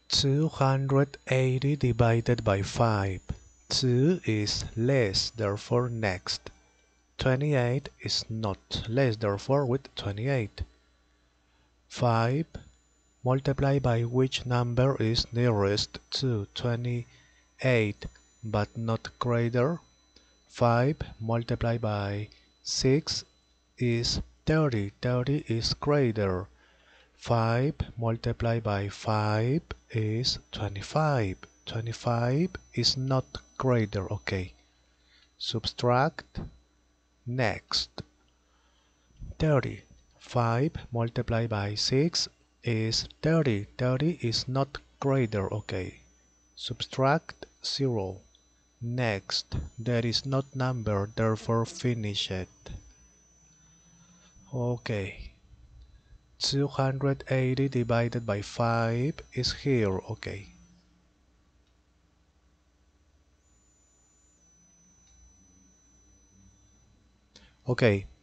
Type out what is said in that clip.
280 divided by 5. 2 is less, therefore next. 28 is not less, therefore with 28. 5 multiplied by which number is nearest to 28 but not greater? 5 multiplied by 6 is 30. 30 is greater. 5 multiplied by 5 is 25. 25 is not greater. Okay. Subtract. Next. 30. 5 multiplied by 6 is 30. 30 is not greater. Okay. Subtract 0. Next. There is not number, therefore finish it. Okay. 280 divided by 5 is here. Okay. Okay,